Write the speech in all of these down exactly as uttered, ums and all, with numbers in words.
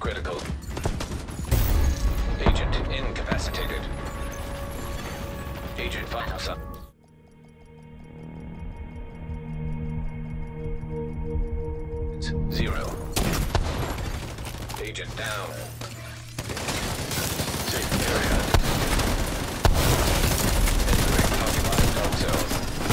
critical. Agent incapacitated. Agent vital signs. Zero. Agent down. Safe area. Entering occupied dark zone.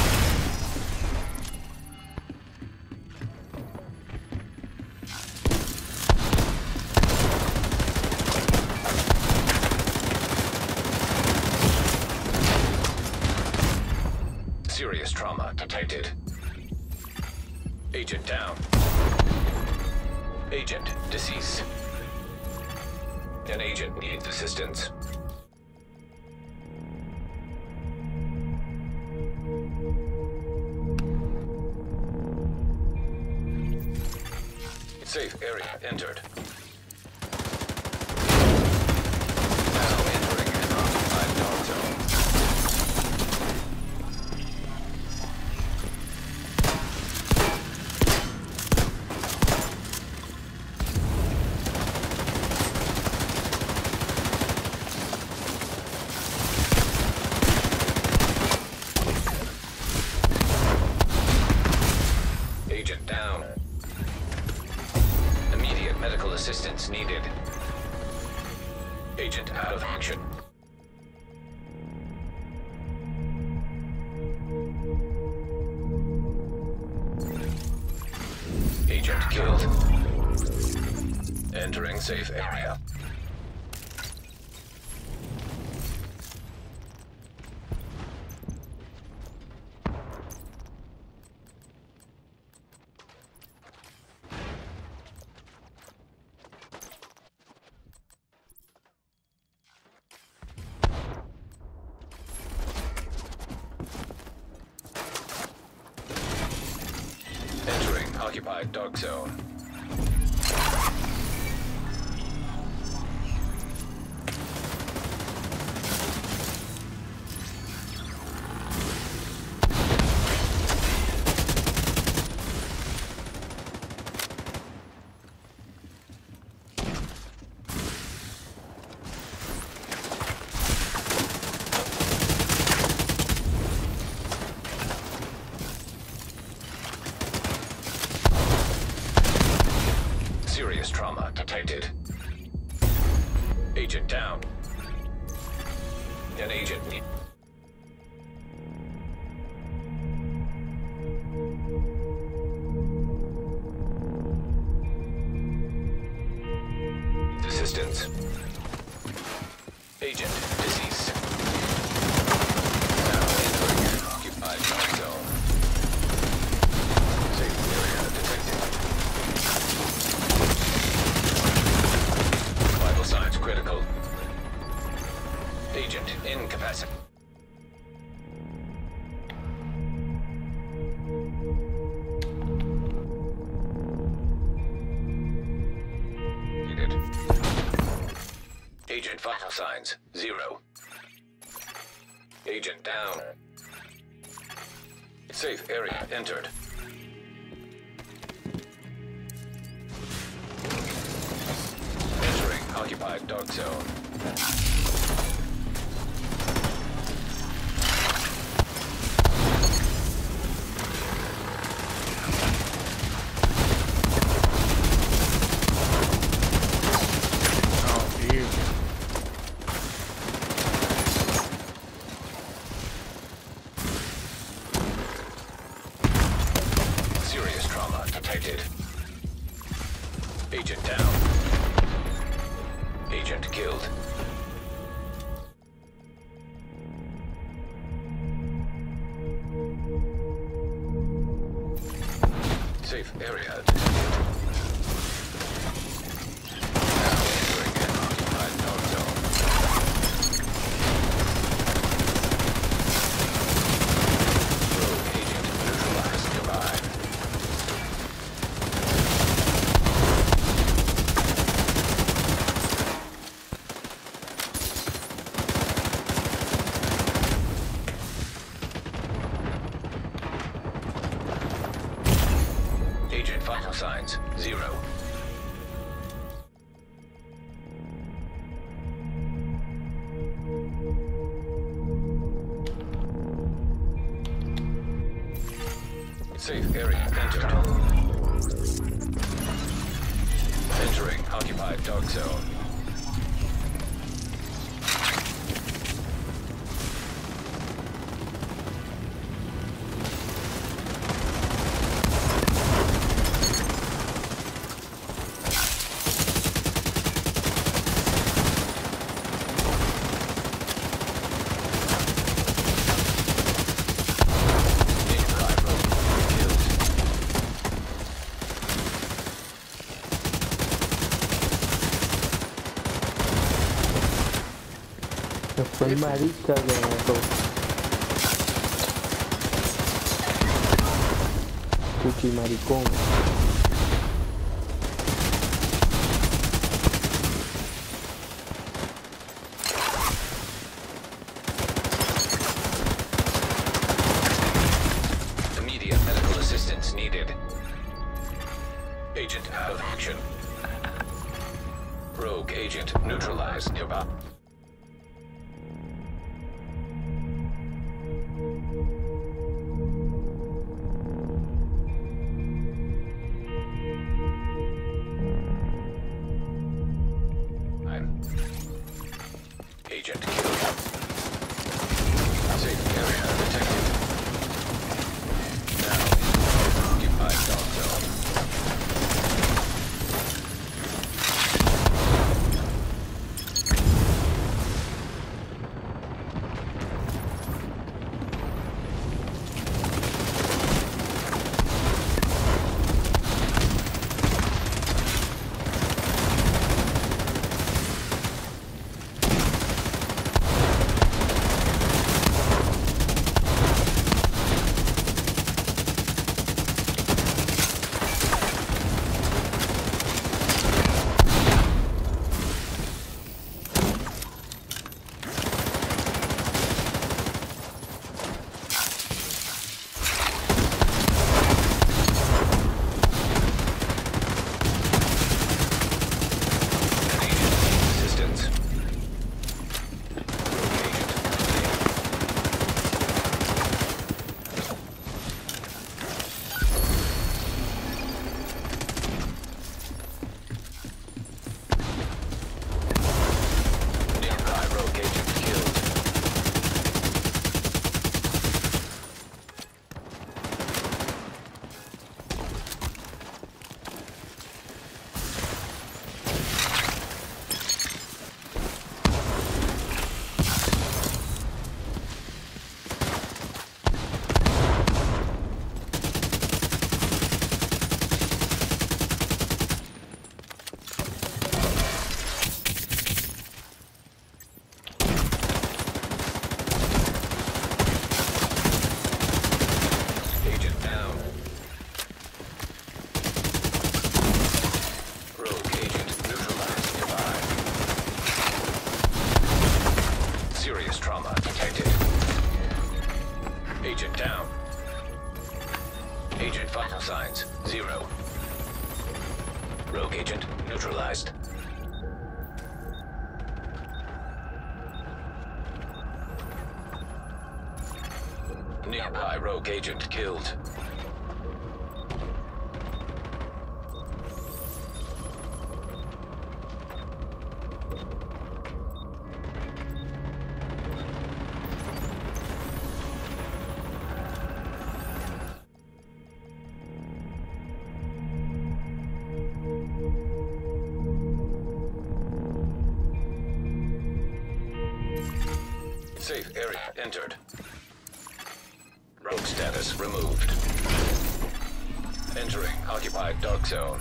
Serious trauma detected. Agent down. Agent deceased. An agent needs assistance. Safe area entered. Now entering an occupied dark zone. Agent down. Immediate medical assistance needed. Agent out of action. Agent killed. Entering safe area. Entering occupied dark zone. Serious trauma detected. Agent down. An agent need. Assistance. Agent deceased. Now entering an occupied dark zone. Safe area detected. Vital signs critical. Agent incapacitated. Agent vital signs zero. Agent down. Safe area entered. Entering occupied dark zone. Serious trauma detected. Agent down. Agent killed. Safe area detected. Now entering an occupied dark zone. Rogue agent neutralized nearby. Agent vital signs zero. Safe area entered. Entering occupied dark zone. Fue marica de dos. Cuchi maricón. Immediate medical assistance needed. Agent out of action. Rogue agent neutralized nearby. Agent killed. Safe area detected. Now, occupied dark zone. Agent down. Agent vital signs, zero. Rogue agent neutralized. Nearby rogue agent killed. Safe area entered. Rogue status removed. Entering occupied dark zone.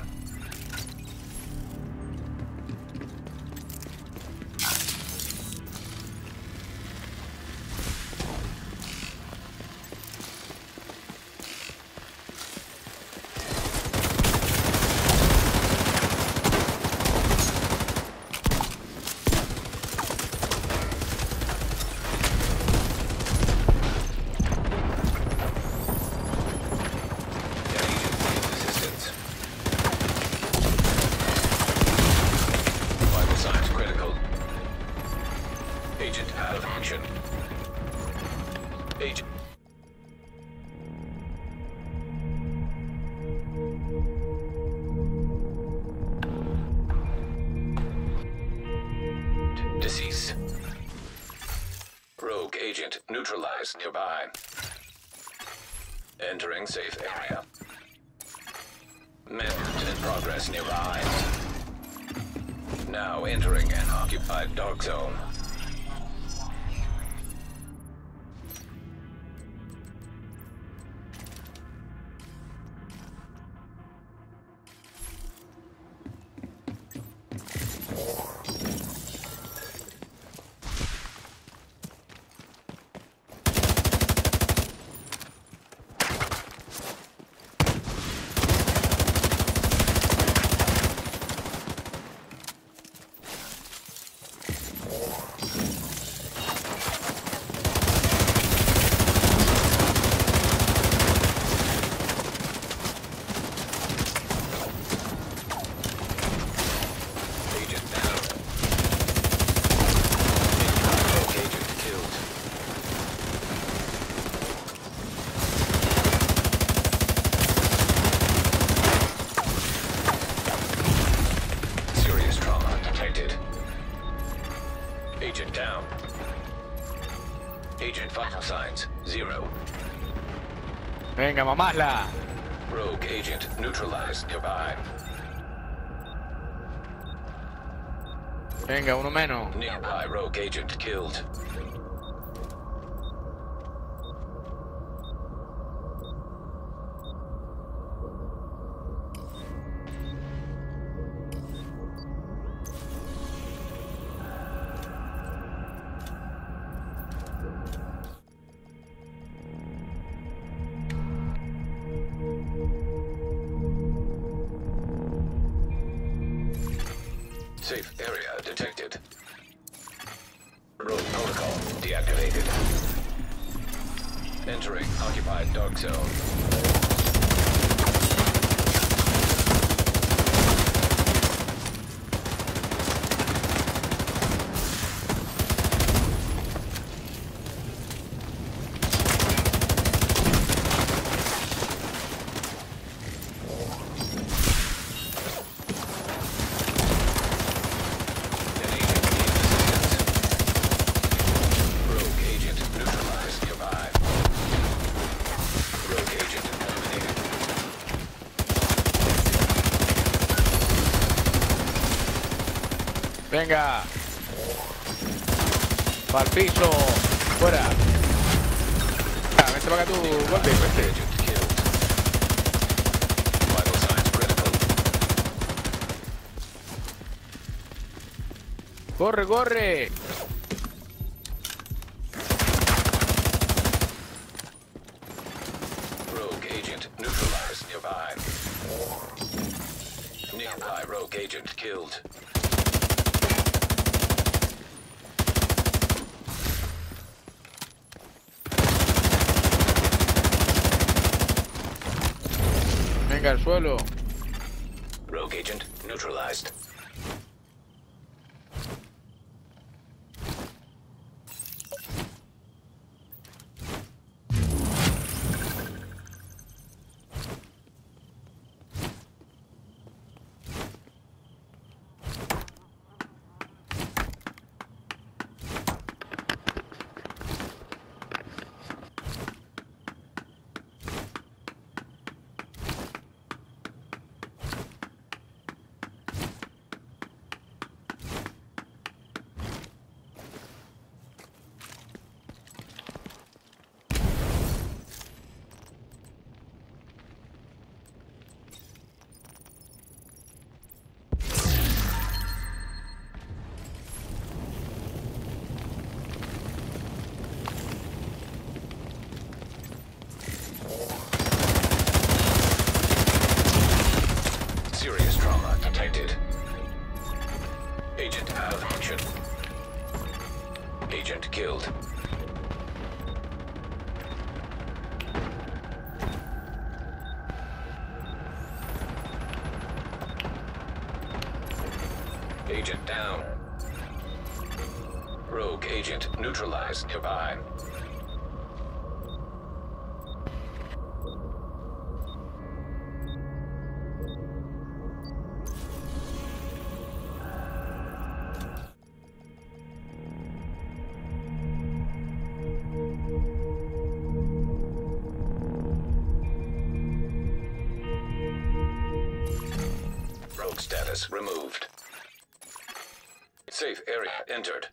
agent neutralized nearby. Entering safe area. Movement in progress nearby. Now entering an occupied dark zone. Agent down. Agent vital signs, zero. Venga, mamala. Rogue agent neutralized nearby. Venga, uno menos. Nearby rogue agent killed. Safe area detected. Rogue protocol deactivated. Entering occupied dark zone. Venga. Pa'l piso. Fuera. Ah, vente para acá tú, golpe, vente. Corre, corre. Rogue agent neutralized nearby. Nearby rogue agent killed. Venga, al suelo. Rogue agent neutralized. Serious trauma detected. Agent out of action. Agent killed. Agent down. Rogue agent neutralized nearby. Smoke status removed. Safe area entered.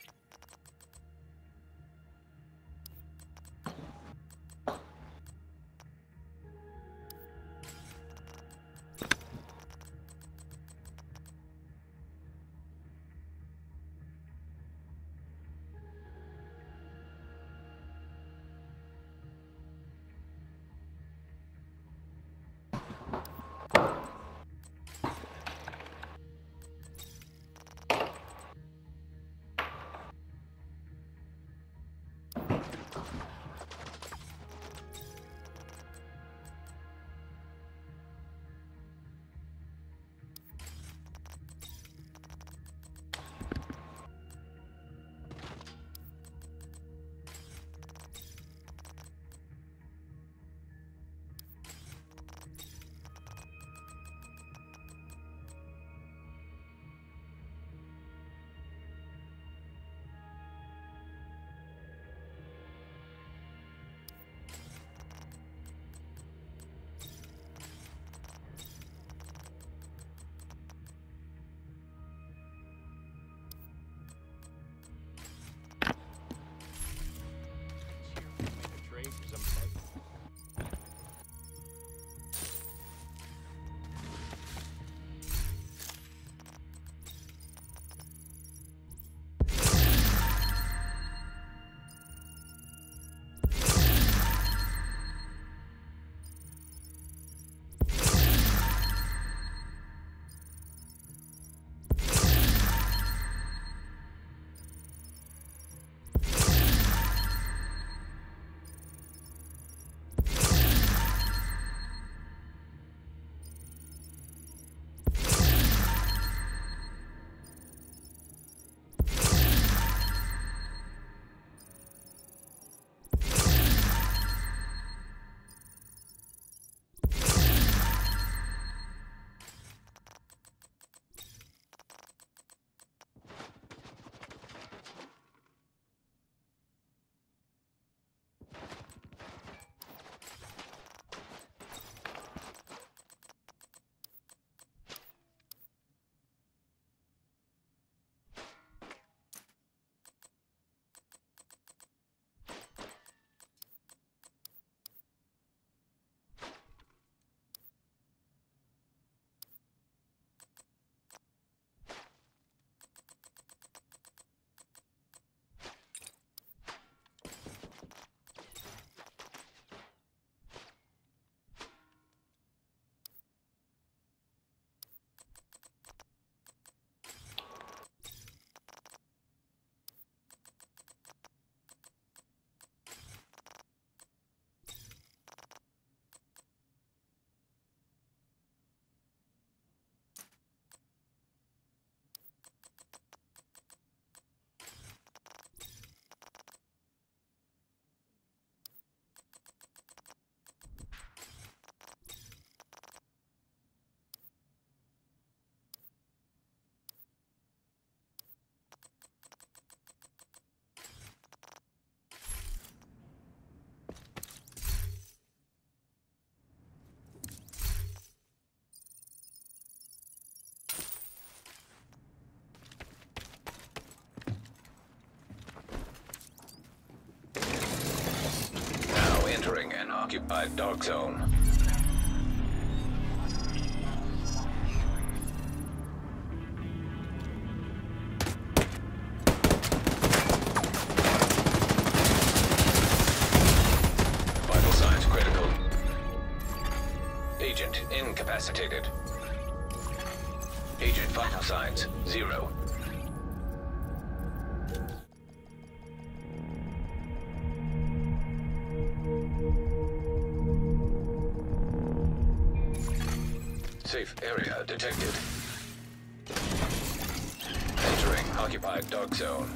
Entering an occupied dark zone. Vital signs critical. Agent incapacitated. Agent vital signs zero. Safe area detected. Entering occupied dark zone.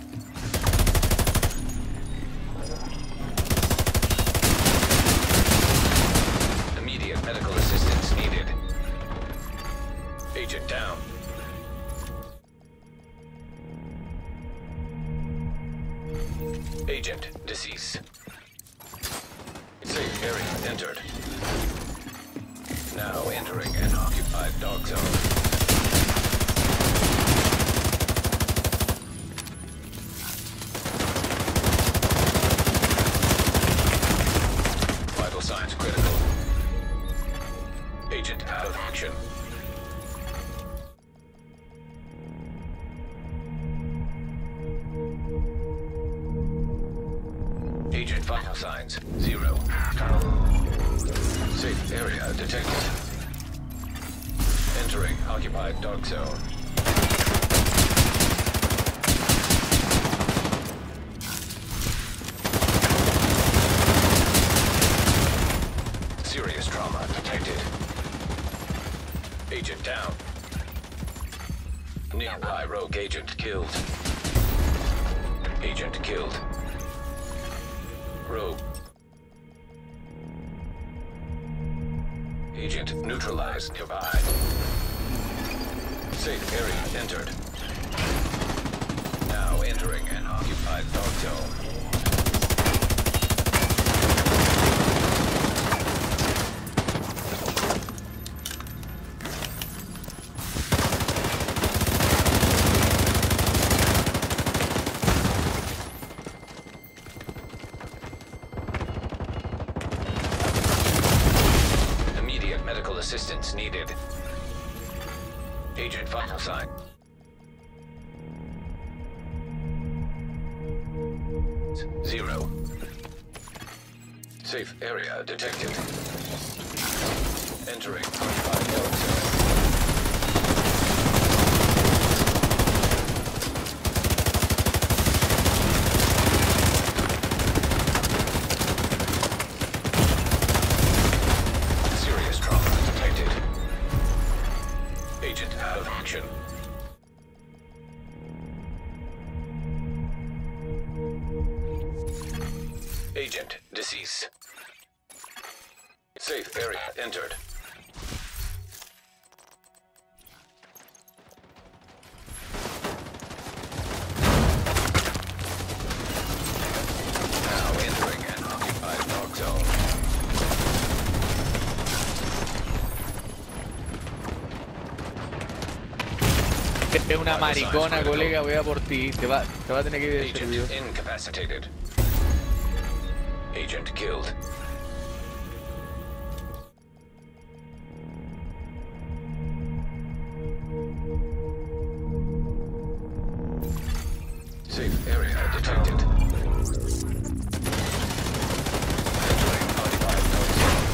Immediate medical assistance needed. Agent down. Agent deceased. Safe area entered. Now entering an occupied dark zone. Agent out of action. Agent vital signs, zero. Safe area detected. Entering occupied dark zone. Serious trauma detected. Agent down. Nearby rogue agent killed. Agent killed. Rogue. Agent neutralized nearby. Safe area entered. Now entering an occupied dark zone. Medical assistance needed. Agent vital sign. Zero. Safe area detected. Entering occupied dark zone. Agent out of action. Agent deceased. Safe area entered. Now entering an occupied dark zone. Es una maricona, colega, voy a por ti. Te va, te va a tener que ir de servicio. Agent incapacitated. Agent killed. Safe area detected. Entering occupied dark zone.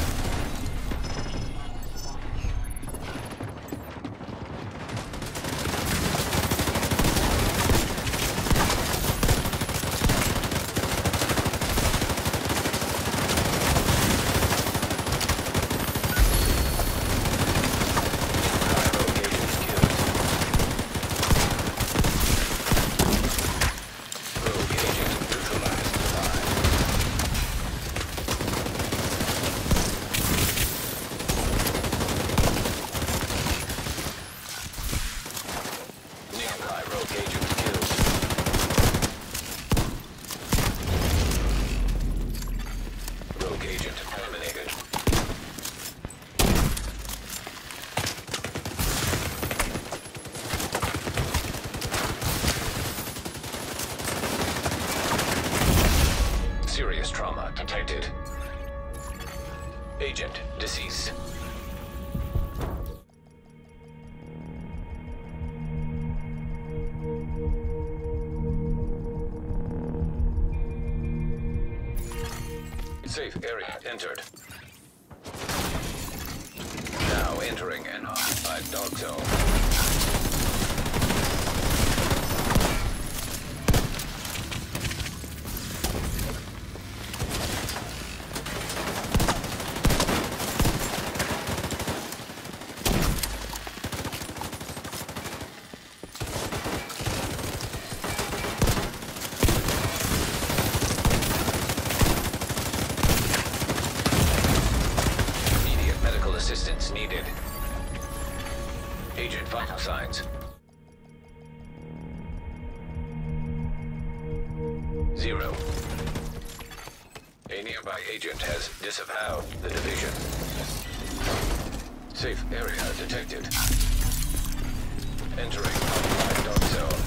Serious trauma detected. Agent deceased. Safe area entered. Now entering an occupied dark zone. Assistance needed. Agent vital signs. Zero. A nearby agent has disavowed the division. Safe area detected. Entering occupied dark zone.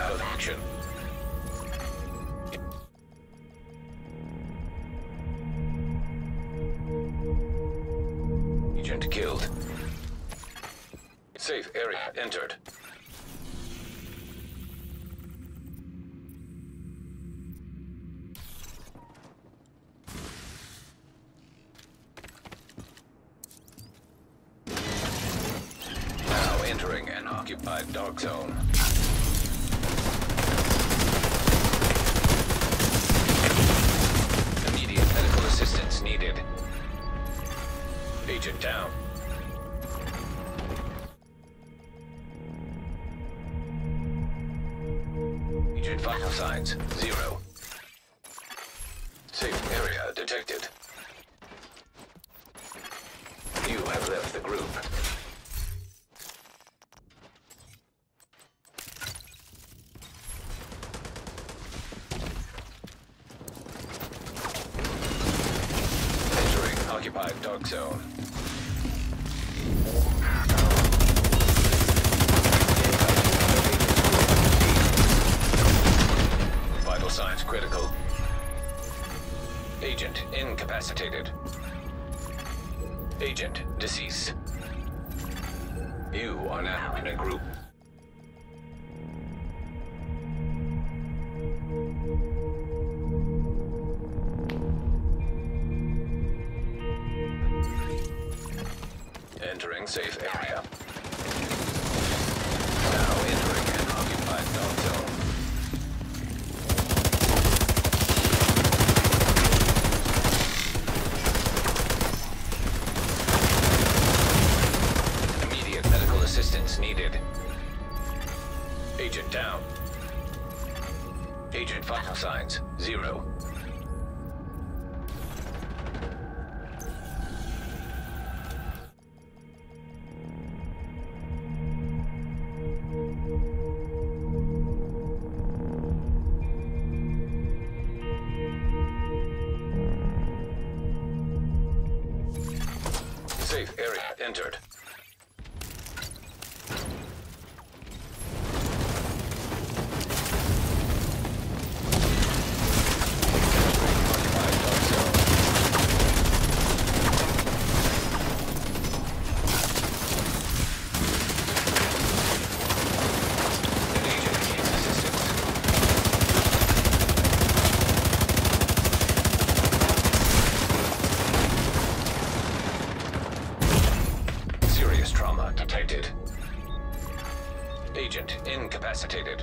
out of action. Agent killed. Safe area entered. Now entering an occupied dark zone. Immediate medical assistance needed. Agent down. Agent vital signs, zero. Safe area detected. You have left the group. Entering occupied dark zone. Vital signs critical. Agent incapacitated. Agent deceased. You are now in a group. Entering safe area. Now entering an occupied dark zone. Immediate medical assistance needed. Agent down. Agent vital signs, zero. Safe area entered. Serious trauma detected. Agent incapacitated.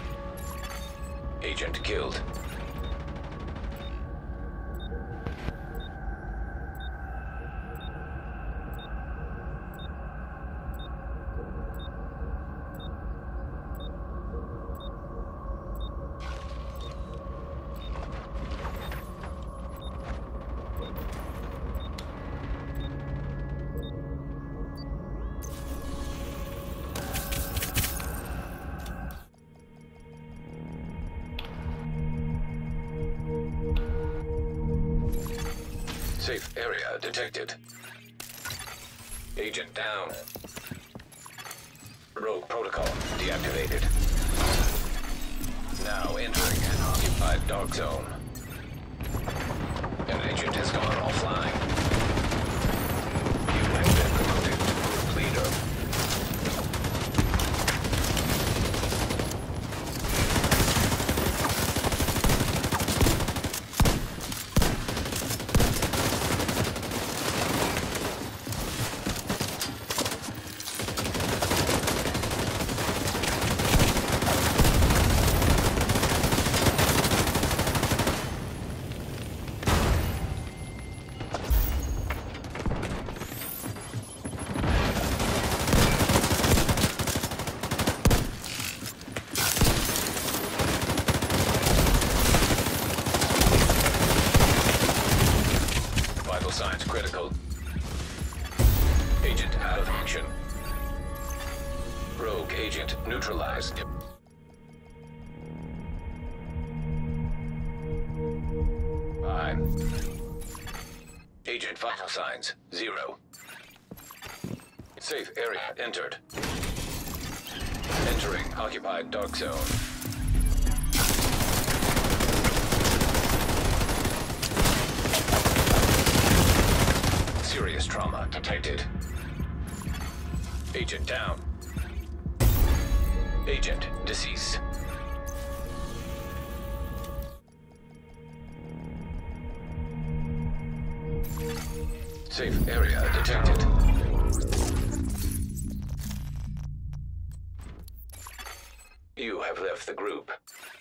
Agent killed. Safe area detected. Agent down. Rogue protocol deactivated. Now entering an occupied dark zone. An agent has gone offline. You have been promoted to group leader. Signs critical. Agent out of action. Rogue agent neutralized. Fine. Agent vital signs, zero. Safe area entered. Entering occupied dark zone. Serious trauma detected. Agent down. Agent deceased. Safe area detected. You have left the group.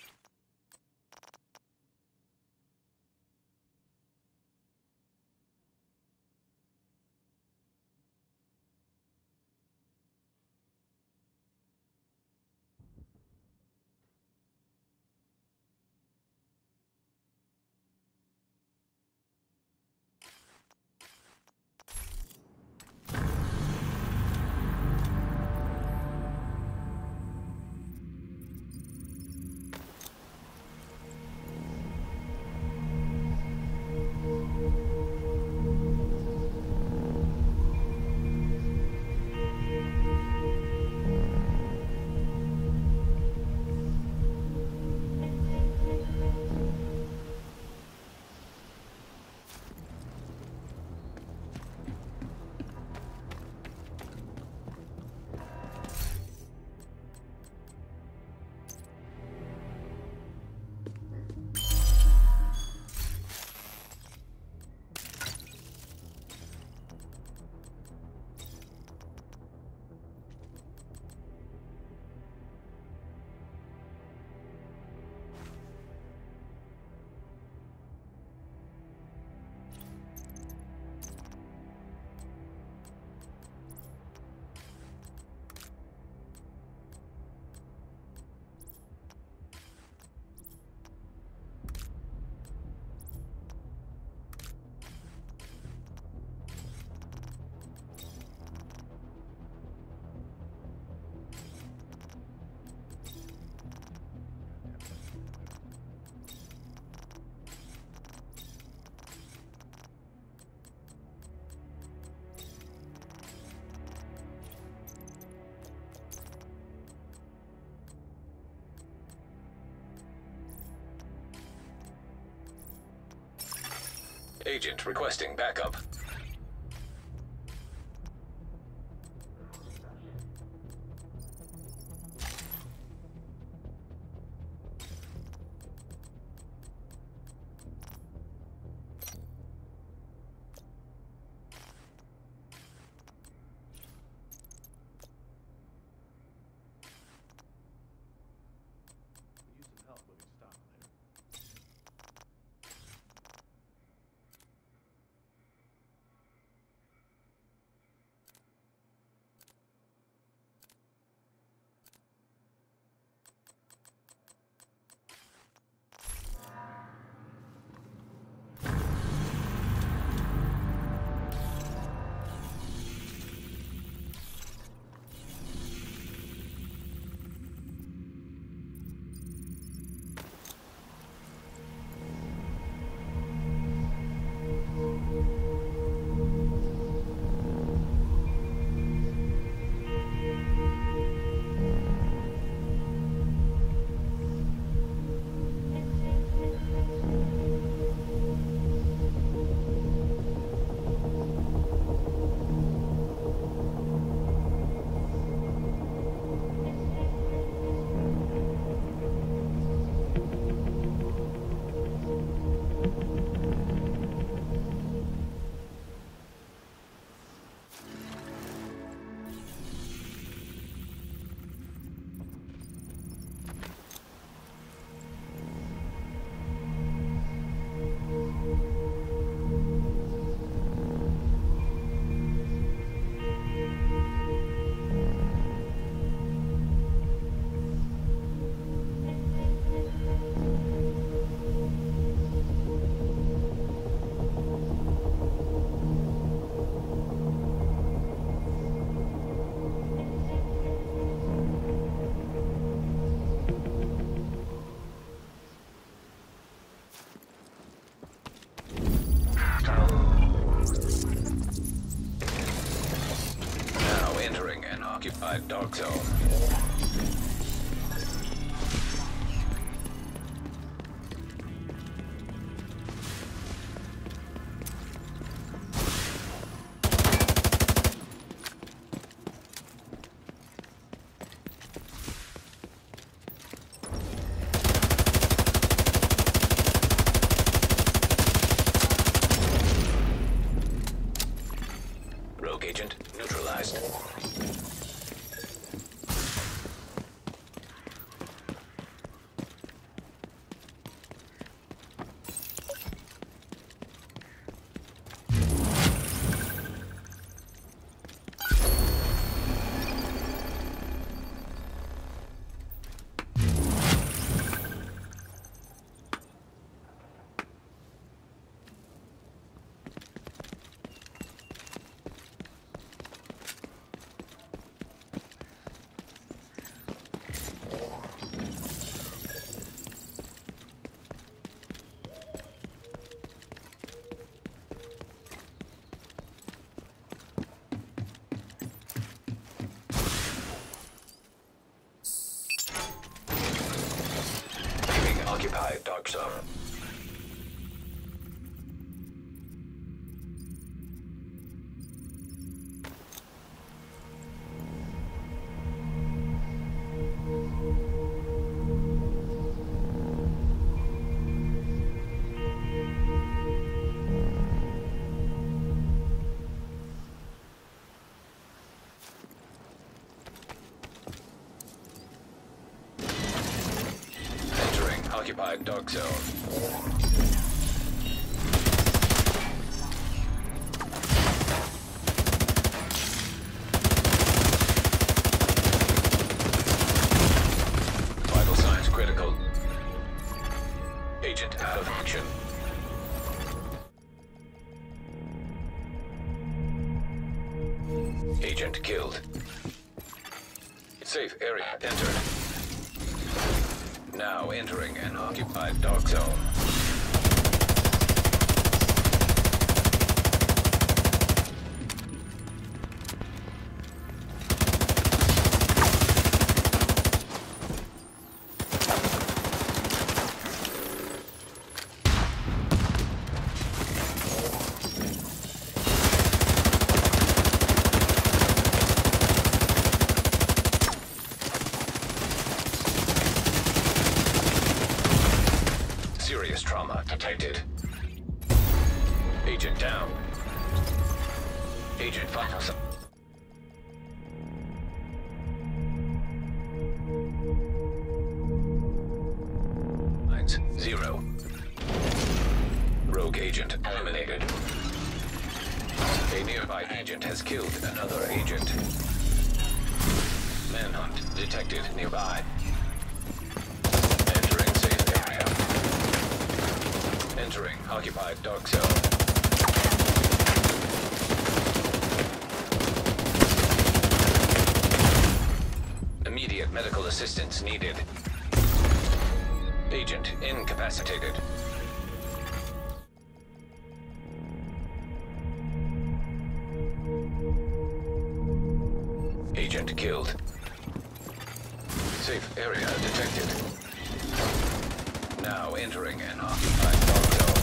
Agent requesting backup. Occupied dark zone. agent neutralized. Occupy dark zone. Occupied dark zone. Vital signs critical. Agent out of action. Agent killed. Safe area entered. Now entering an occupied dark zone. Serious trauma detected. Agent down. Agent vital signs. Zero. Rogue agent eliminated. A nearby agent has killed another agent. Manhunt detected nearby. Entering safe area. Entering occupied dark zone. Immediate medical assistance needed. Agent incapacitated. Agent killed. Safe area detected. Now entering an occupied dark zone.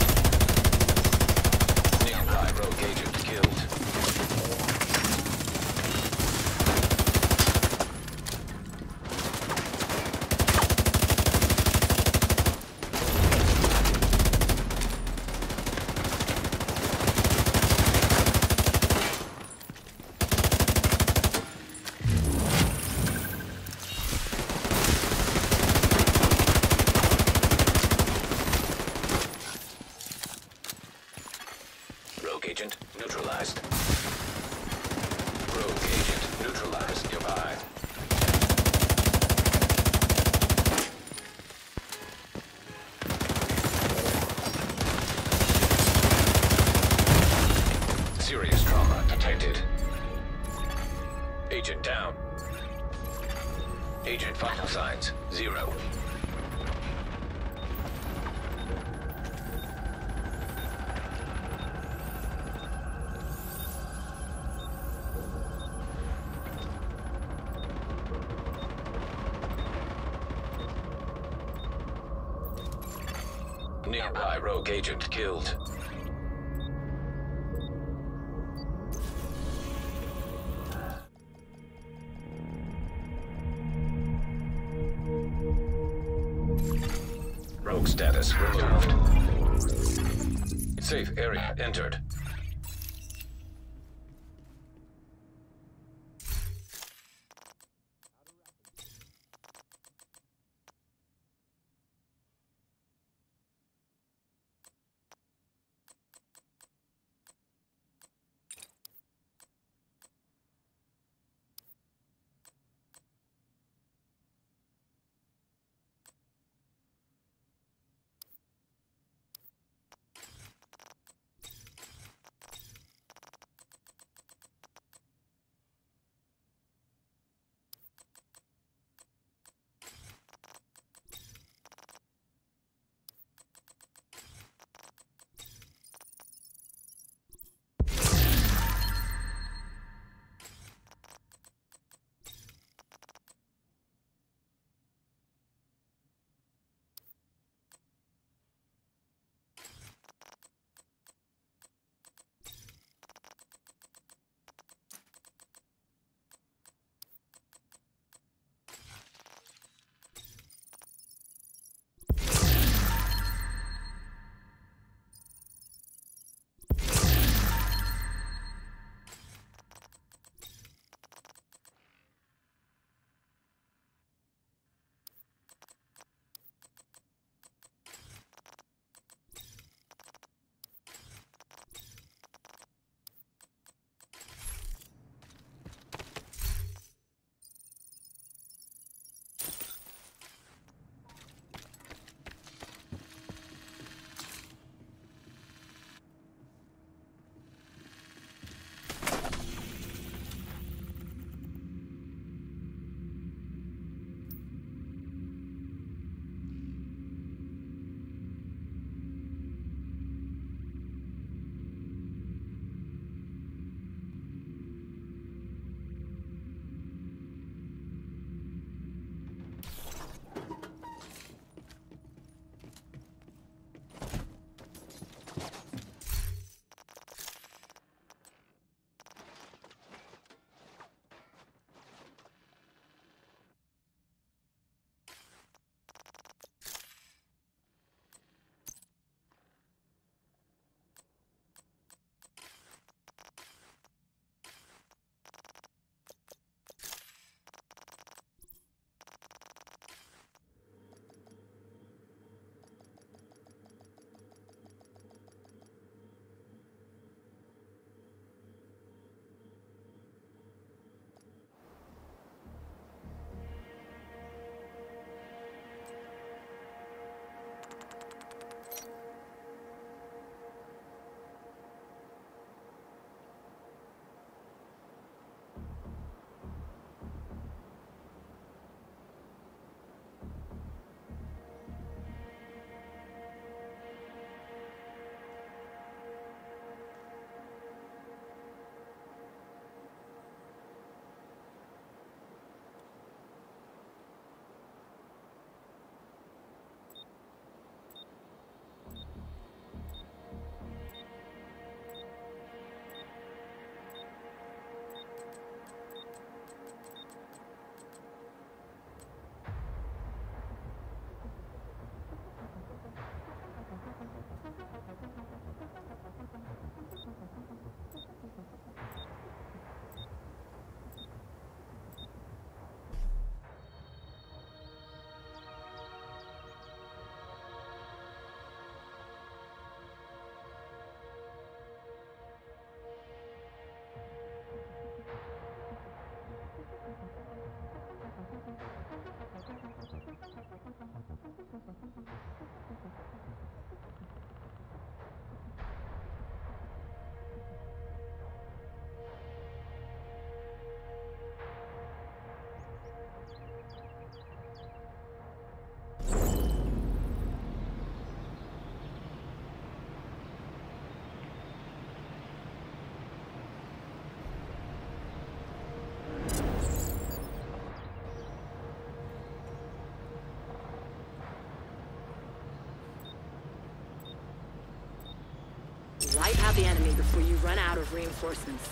Nearby rogue agent killed. Rogue agent neutralized. Rogue agent neutralized nearby. Serious trauma detected. Agent down. Agent vital signs zero. Nearby rogue agent killed. Rogue status removed. Safe area entered. Take out the enemy before you run out of reinforcements.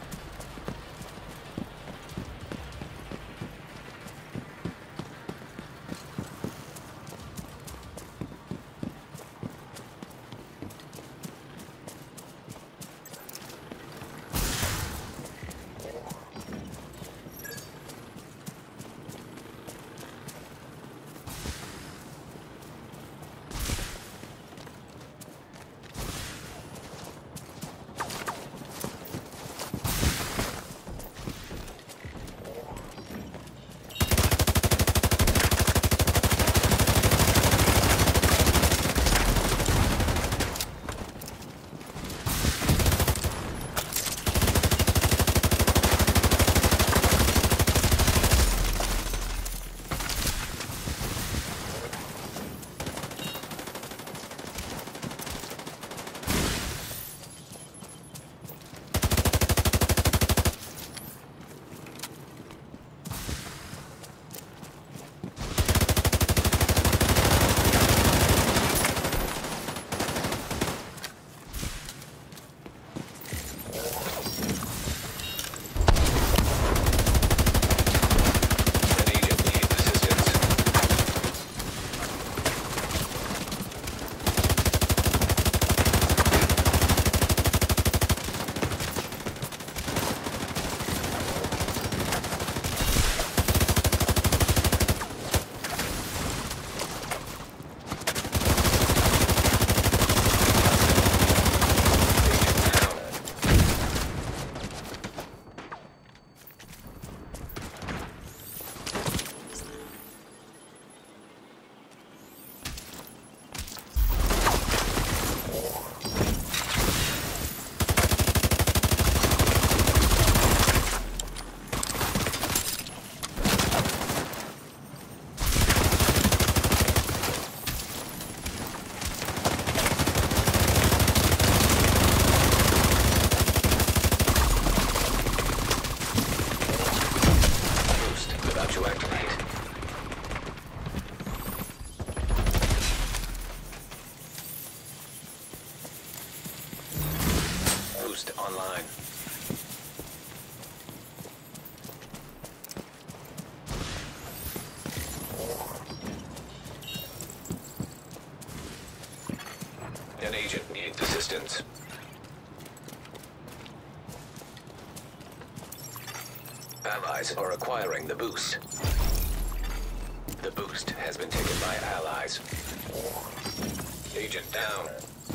Online. An agent needs assistance. Allies are acquiring the boost. The boost has been taken by allies. Agent down.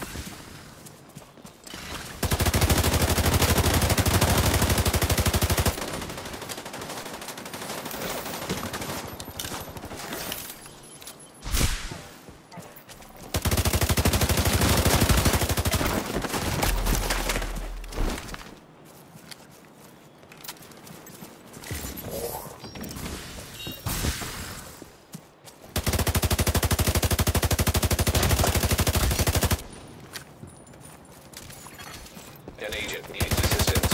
An agent needs assistance.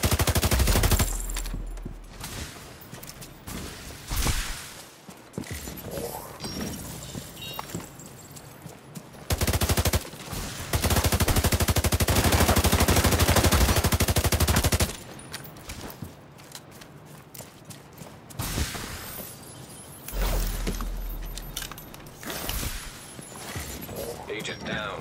Agent down.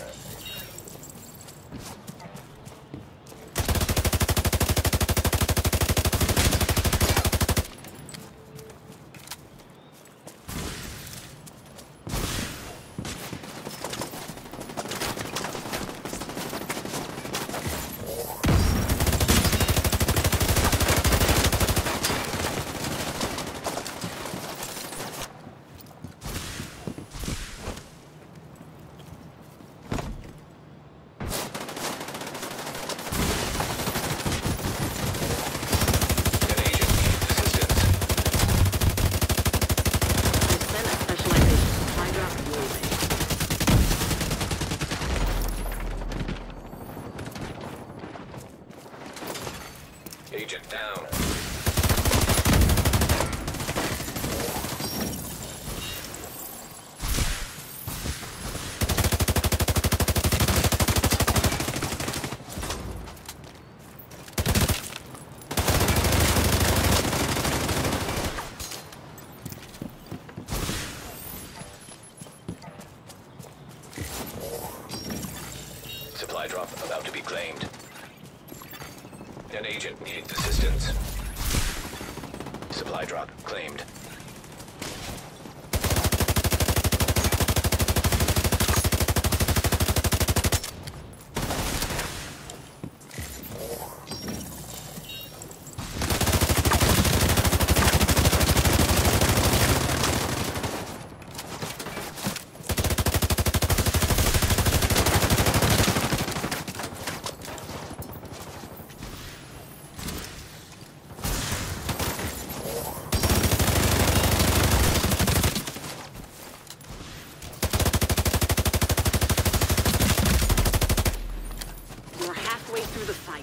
Agent down. An agent needs assistance. Supply drop claimed. Through the fight.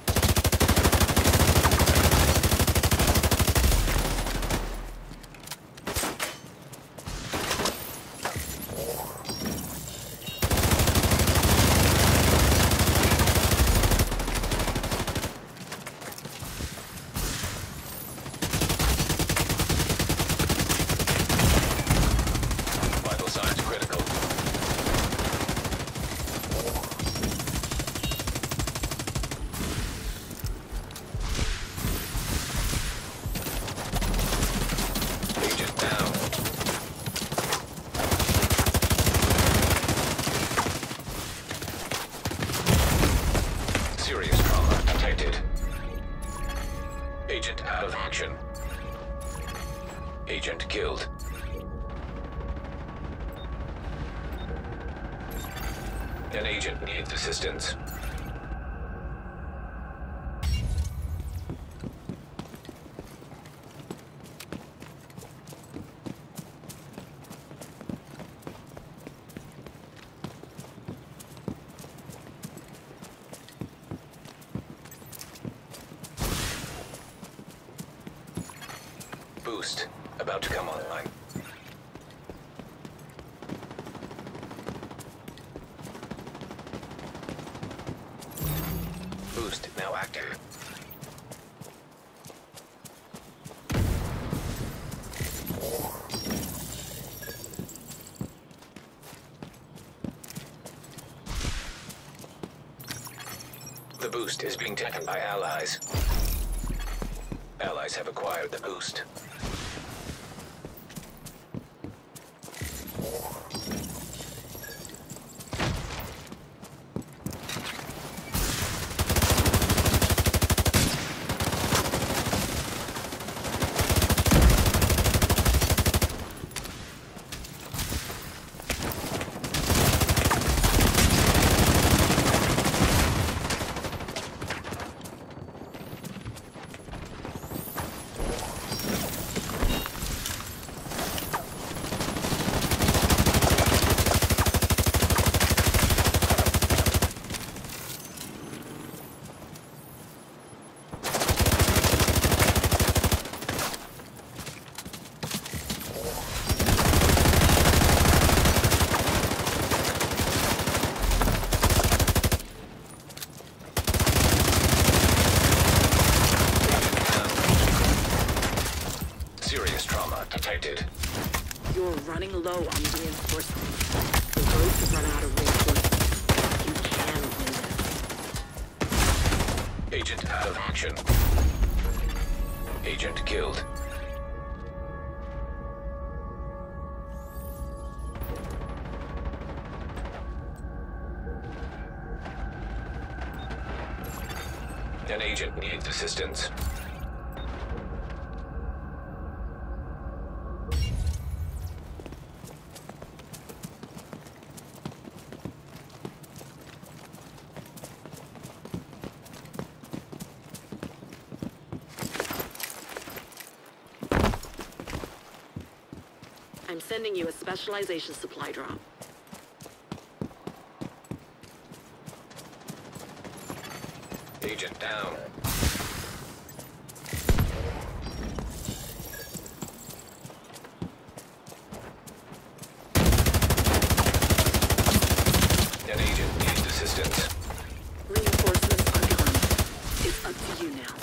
Vital signs critical. Serious trauma detected. Agent out of action. Agent killed. An agent needs assistance. Boost about to come online. Boost now active. The boost is being taken by allies. Allies have acquired the boost. Detected. You're running low on reinforcements. You're going to run out of reinforcements. You can win this. Agent out of action. Agent killed. An agent needs assistance. I'm sending you a specialization supply drop. Agent down. An agent needs assistance. Reinforcements are coming. It's up to you now.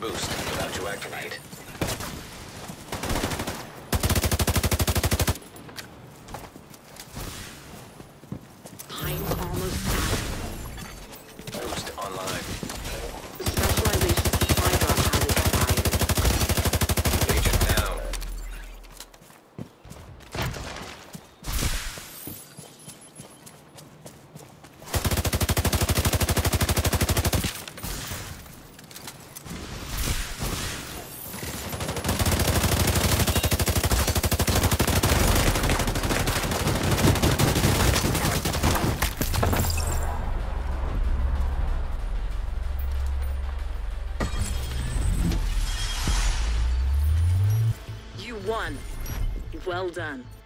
boost about to activate. Time's almost out. Boost online. The specialization supply drop has expired. Agent down. You won. Well done.